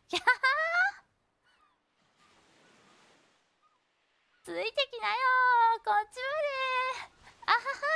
キャハついてきなよこっちまで。あはは